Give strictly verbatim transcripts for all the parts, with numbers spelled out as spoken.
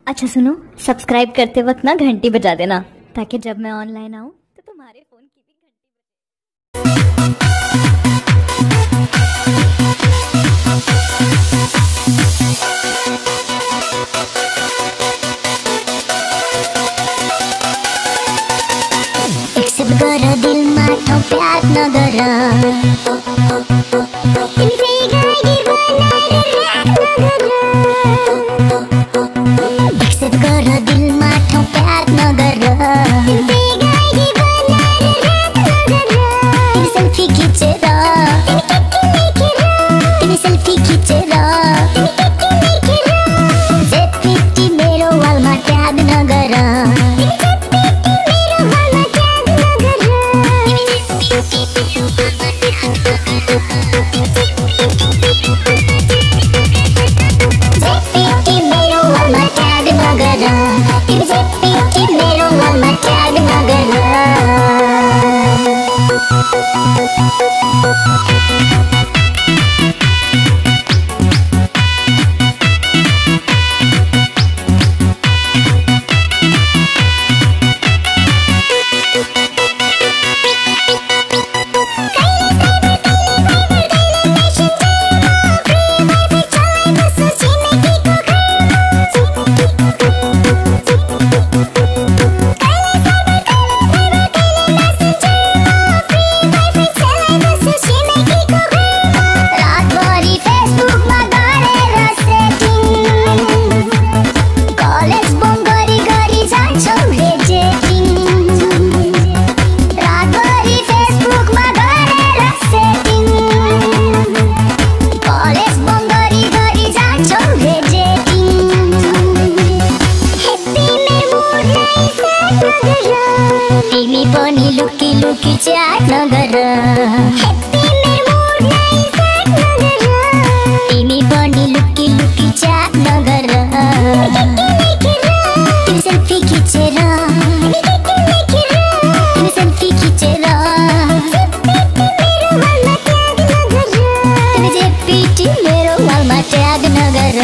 अच्छा सुनो, सब्सक्राइब करते वक्त ना घंटी बजा देना ताकि जब मैं ऑनलाइन आऊँ तो तुम्हारे फोन की भी घंटी एक्सेप्ट गर दिल माथो प्यार नगर तिमीले गाडी बनाएर एक्सेप्ट गर दिल माथो प्यार नगर तिमीले गाडी बनाएर तिमी सेल्फी खिचेर तिमी सेल्फी खिचेर जेपीटी मेरो वालमा ट्याग नगर J P T mero walma tag nagara तिमी पनि लुकी लुकी च्याट नगर तिमी पनि लुकी लुकी च्याट नगर तिमी सेल्फी खिचेर तिमी सेल्फी खिचेर तिमी जेपीटी मेरो वालमा ट्याग नगर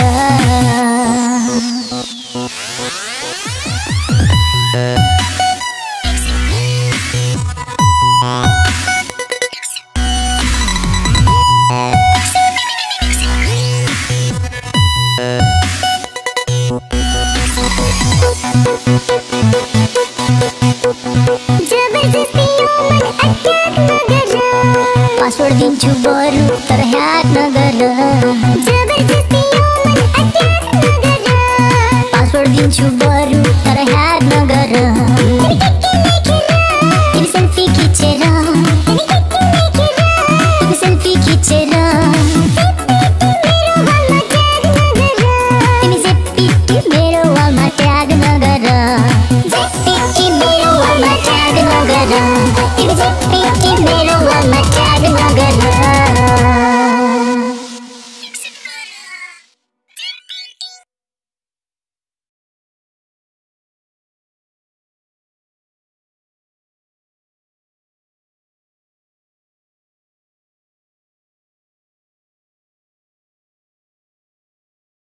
पासवर्ड दिन्छु बरु तर ह्याक नगर पासवर्ड दिन्छु बरु तर ह्याक नगर तिमी सेल्फी खिचेर तिमी सेल्फी खिचेर तिमी जेपीटी मेरो वालमा ट्याग नगर जेपीटी मेरो वालमा ट्याग नगर तिमी जेपीटी मेरो वालमा